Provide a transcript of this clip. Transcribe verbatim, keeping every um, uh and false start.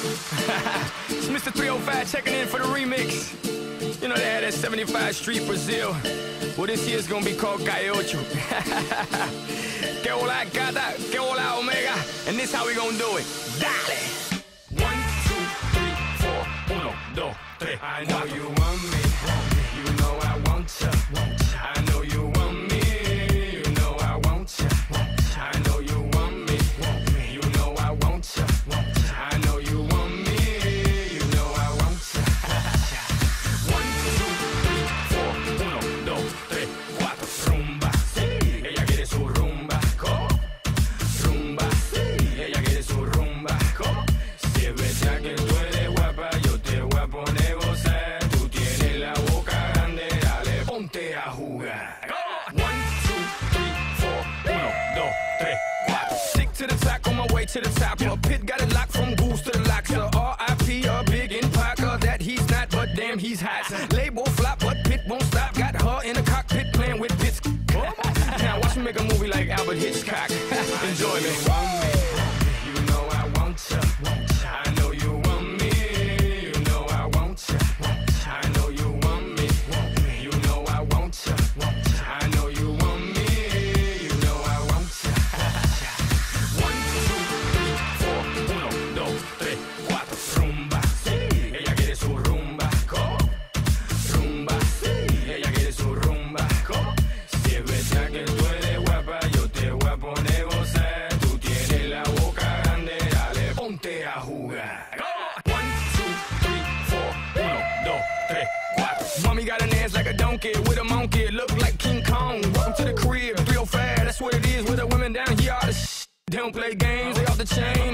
It's Mister three oh five checking in for the remix. You know they had that seventy-five Street Brazil. Well, this year's gonna be called Calle Ocho. Que hola gata, que hola omega. And this how we gonna do it. Dale! One, two, three, four, uno, dos, tres. I know you want me. You know I want ya. I know you want me. You know I want ya. I know you want me. You know I want ya. I know you want me. You know I want ya. One, two, three, four, uno, dos, tres, cuatro. Rumba, sí. Ella quiere su rumba. ¿Cómo? Rumba, sí. Ella quiere su rumba. ¿Cómo? Si es verdad que tú eres guapa, yo te voy a poner gozar. Tú tienes la boca grande, dale, ponte a jugar. One, two, three, four, uno, dos, tres, cuatro. Stick to the top, on my way to the top. A pit got it locked from goose to the locks. R I P a big in Parker that he's not, but damn he's hot. Label flop, but Pit won't stop. Got her in the cockpit playing with bits. Now watch me make a movie like Albert Hitchcock. Enjoy me. You know I want ya. I know you want me. You know I want ya. I know you want me. You know I want ya. I know you want me. You know I want ya. One, two, three, four, uno, dos, tres, cuatro. Rumba, sí. Ella quiere su rumba. ¿Cómo? Rumba, sí. Ella quiere su rumba. ¿Cómo? Si es verdad que tú eres guapa, yo te voy a poner gozar. Tú tienes la boca grande, dale, ponte a jugar. One, two, three, four, uno, dos, tres, cuatro. Mommy got an ass like a donkey with a monkey, look like King Kong. Welcome to the crib, three oh five, that's what it is with the women down here. All the shit. They don't play games, they off the chain.